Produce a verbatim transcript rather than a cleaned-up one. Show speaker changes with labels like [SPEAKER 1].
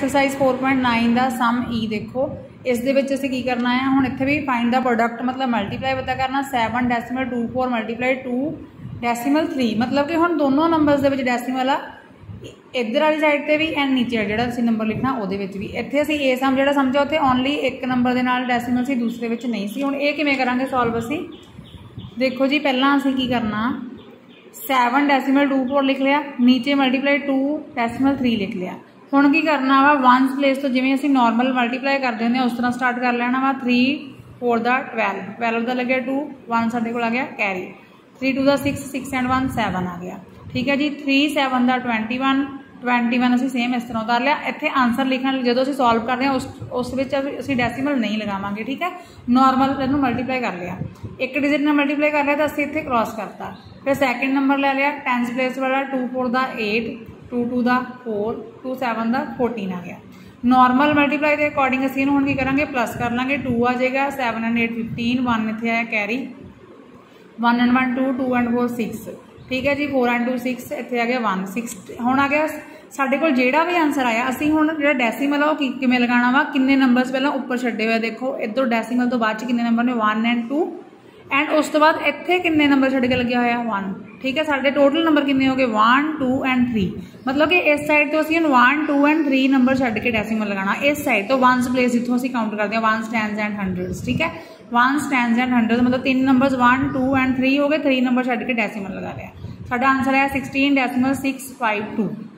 [SPEAKER 1] Exercise four point nine का सम ई देखो, इस दे विच असीं की करना है हुण इत्थे भी फाइंड द प्रोडक्ट मतलब मल्टीप्लाई पता करना। Seven decimal two four multiply two decimal three, मतलब कि हुण दोनों नंबर्स दे विच डैसीमल आ, इधर वाली साइड ते भी एंड नीचे जिहड़ा असीं नंबर लिखना उहदे विच भी। इत्थे असीं ए सम जिहड़ा समझो उत्थे ओनली एक नंबर दे नाल डैसीमल सी, दूसरे विच नहीं सी। हुण इह किवें करांगे सॉल्व असीं, देखो जी पहलां असीं की करना, सैवन डैसीमल टू फोर लिख लिया, नीचे मल्टीप्लाई टू डैसीमल थ्री लिख लिया। हुण की करना वा वनस प्लेस तो जिवें असीं नॉर्मल मल्टीप्लाई करदे हुंदे उस तरह स्टार्ट कर लेना वा। थ्री फोर दा ट्वैल्व, ट्वैल्व का लगे टू, वन साडे कोल आ गया कैरी, थ्री टू दा six, six and one seven आ गया। ठीक है जी, थ्री सैवन दा ट्वेंटी वन, ट्वेंटी वन असीं सेम इस तरह उतार लिया। इत्थे आंसर लिखण जो असीं सॉल्व कर रहे हैं उस उस विच असीं डैसीमल नहीं लगावांगे। ठीक है, नॉर्मल इहनूं मल्टीप्लाई कर लिया, एक डिजिट नाल मल्टीप्लाई कर लिया तो असीं इत्थे क्रॉस करता। फिर सैकेंड नंबर ले लिया टेंस प्लेस वाला, टू फोर दा एट, टू टू दा फोर, टू सैवन दा फोर्टीन आ गया। नॉर्मल मल्टीप्लाई के अकॉर्डिंग असीं हुण की करांगे प्लस कर लांगे, टू आ जाएगा, seven and eight fifteen, one इत्थे आया carry, one and one two, two and four six. ठीक है जी, फोर एंड टू सिक्स, इत्थे आ गया वन, सिक्स। हुण आ गया साडे कोल जिहड़ा भी आंसर आया, असीं हुण जिहड़ा डैसीमल आ ओह किवें लगाना वा, किन्ने नंबर्स पहलां उपर छड्डे हुए देखो, इधर डैसीमल तो बाद च किन्ने नंबर ने, वन एंड टू, एंड उस तो बाद इत्थे किन्ने नंबर छड्ड के लग्या होया वन। ठीक है, साडे टोटल नंबर किन्ने हो गए, वन टू एंड थ्री, मतलब कि इस साइड तो असीं one two and three number छड्ड के डैसीमल लगाना। इस साइड तो वनस प्लेस जिथों असीं काउंट करते हैं वनस टेंस एंड हंड्रड्स। ठीक है, वनस टेंस एंड हंड्रड मतलब तीन numbers one two and three हो गए, थ्री नंबर छड्ड के डैसीमल लगा लिया। साडा आंसर है sixteen decimal six five to.